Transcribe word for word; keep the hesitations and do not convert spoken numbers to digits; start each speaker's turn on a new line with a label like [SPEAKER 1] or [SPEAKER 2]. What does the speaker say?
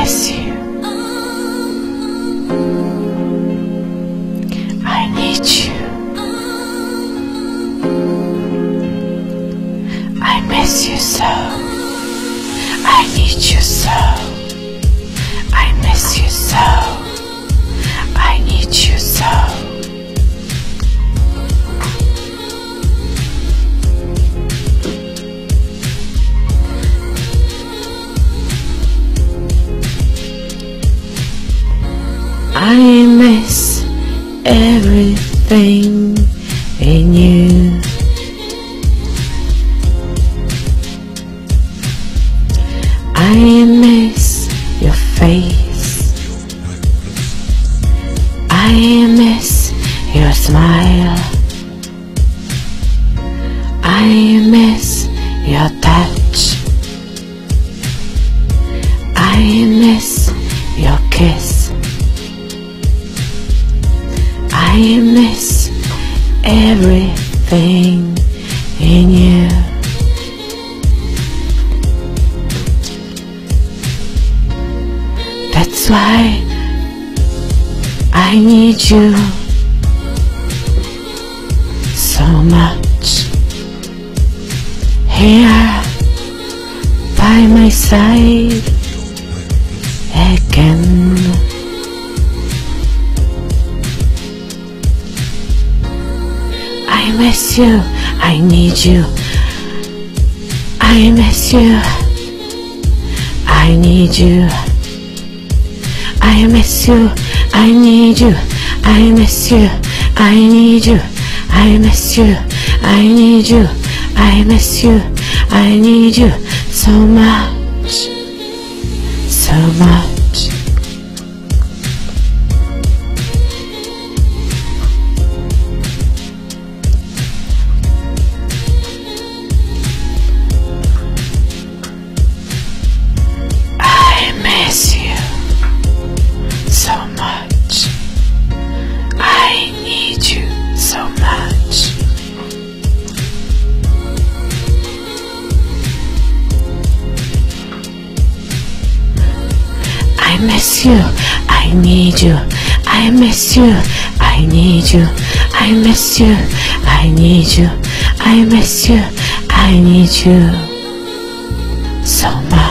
[SPEAKER 1] miss you. I need you. I miss you so. I need you so. I miss you so. I need you so. I miss everything in you. I miss your face. I miss your smile. I miss your touch. I miss your kiss. I miss everything in you. That's why I need you so much. Here by my side again. I miss you, I need you. I miss you, I need you. I miss you, I need you. I miss you, I need you. I miss you, I need you. I miss you, I need you so much, so much. I miss you so much. I need you so much. I miss you, I need you. I miss you, I need you. I miss you, I need you. I miss you, I need you so much.